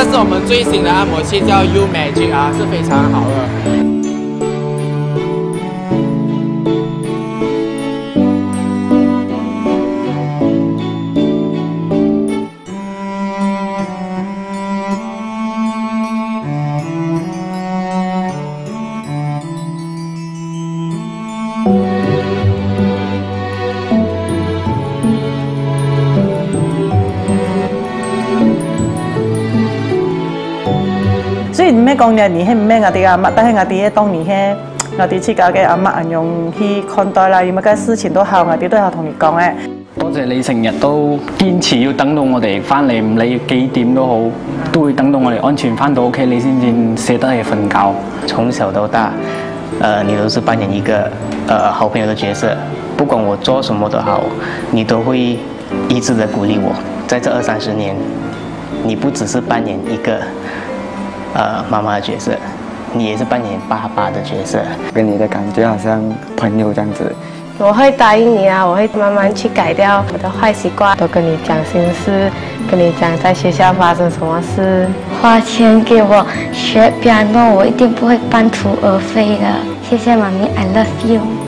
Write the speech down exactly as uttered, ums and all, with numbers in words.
是我们最新的按摩器，叫 U Magic 啊，是非常好的。 所以唔免讲廿年，迄唔免我哋阿媽，但係我哋當年迄我哋自家嘅阿媽咁樣去看待啦，有乜嘅事情都好，我哋都有同你講嘅。 多謝你成日都堅持要等到我哋翻嚟，唔理幾點都好，都會等到我哋安全翻到屋企，你先至捨得去瞓覺。 從小到大，呃，你都是扮演一個呃好朋友的角色，不管我做什麼都好，你都會一直的鼓勵我。在這二三十年，你不只是扮演一個。 呃，媽媽的角色，你也是扮演爸爸的角色， 跟你的感覺好像朋友這樣子。 我會答應你啊，我會慢慢去改掉我的壞習慣，都跟你講心事，跟你講在學校發生什麼事。 花錢給我學 piano，我一定不會半途而廢的。謝謝媽咪 ，I love you。